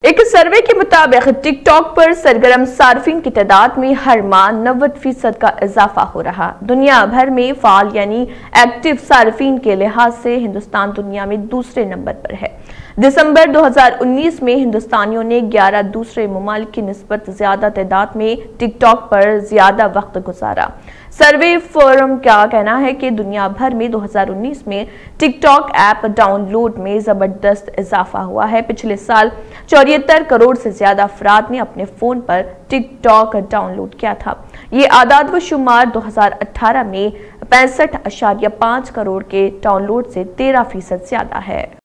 एक सर्वे के मुताबिक टिकटॉक पर सरगर्म सार्फिन की तादाद में हर माह 90% का इजाफा हो रहा। दुनिया भर में फाल यानी एक्टिव सार्फिन के लिहाज से हिंदुस्तान दुनिया में दूसरे नंबर पर है। दिसंबर 2019 में हिंदुस्तानियों ने 11 दूसरे ममालिक की निस्बत ज्यादा तादाद में टिकटॉक पर ज्यादा वक्त गुजारा। सर्वे फर्म का कहना है कि दुनिया भर में 2019 में टिकटॉक ऐप डाउनलोड में जबरदस्त इजाफा हुआ है। पिछले साल 74 करोड़ से ज्यादा अफराद ने अपने फोन पर टिकटॉक डाउनलोड किया था। ये आदाद व शुमार 2018 में 65.5 करोड़ के डाउनलोड से 13% ज्यादा है।